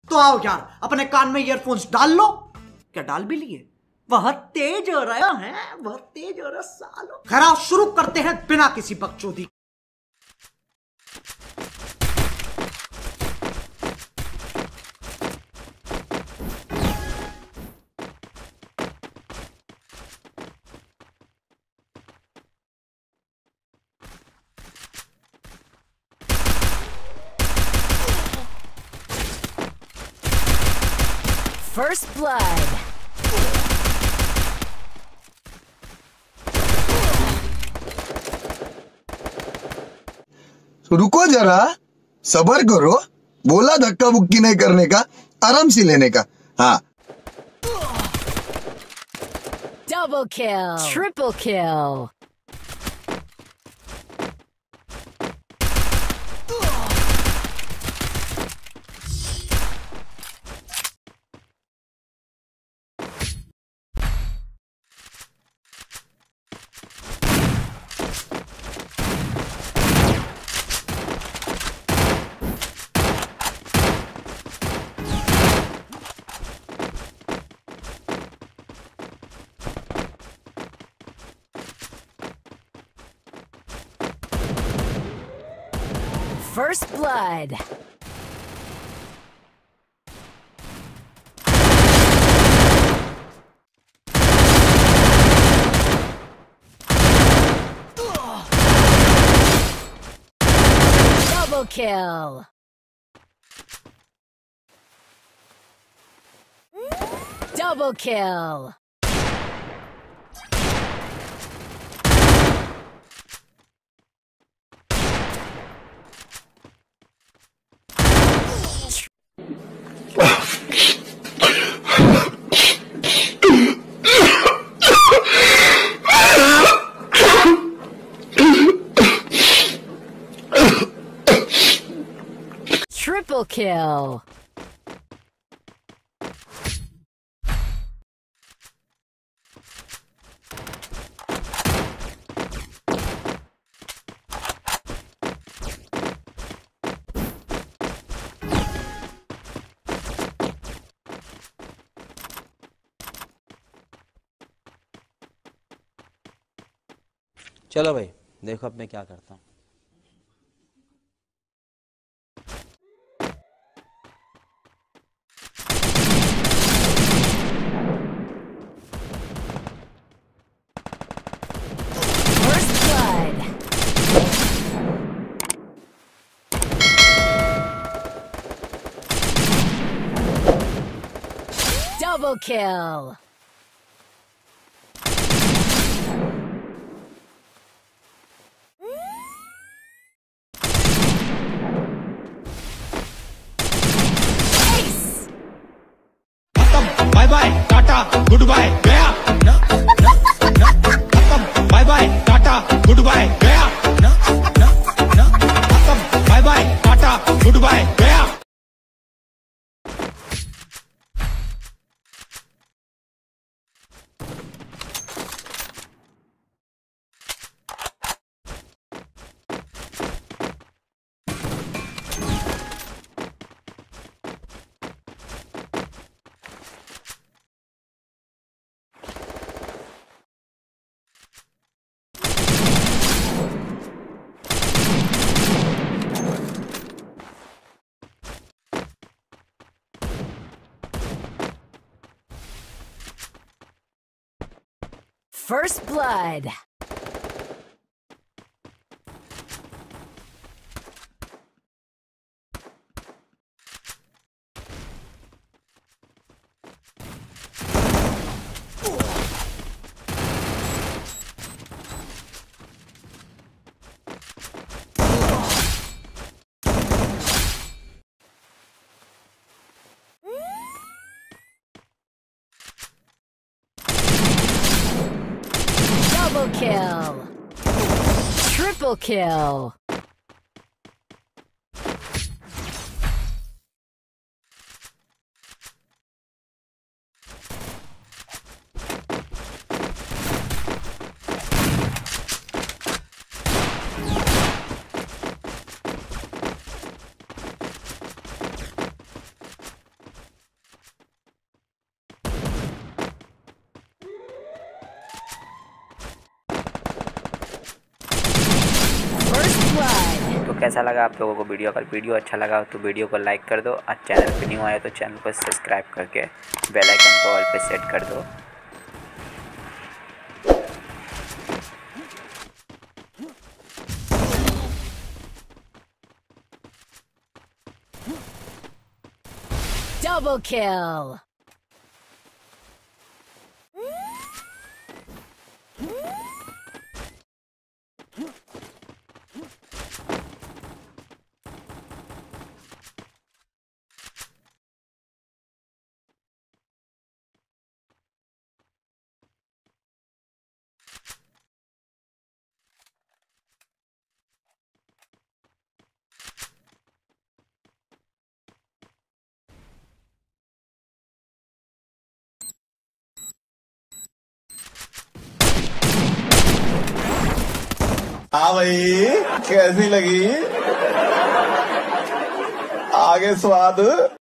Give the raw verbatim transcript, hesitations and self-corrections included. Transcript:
तो आओ यार, अपने कान में ईयरफोन्स डाल लो। क्या डाल भी लिए? बहुत तेज हो रहा है, बहुत तेज हो रहा सालो। खैर आओ शुरू करते हैं बिना किसी बकचोदी। First blood. रुको जरा, सबर करो। बोला धक्का बुक्की नहीं करने का, आराम से लेने का। हाँ। Double kill. Triple kill. First blood. Double kill. Double kill. Triple kill. चलो भाई, देखो अब मैं क्या करता हूँ। First blood. Double kill. Bye bye tata goodbye गया ना ना ना खत्म bye bye tata goodbye गया ना ना ना खत्म bye bye tata goodbye गया। First blood. Double kill. Triple kill. कैसा लगा आप लोगों को वीडियो? अगर वीडियो अच्छा लगा तो वीडियो को लाइक कर दो और चैनल पे न्यू आए तो चैनल को सब्सक्राइब करके बेल आइकन को ऑल पे सेट कर दो। Double kill. हाँ भाई, कैसी लगी? आगे स्वाद।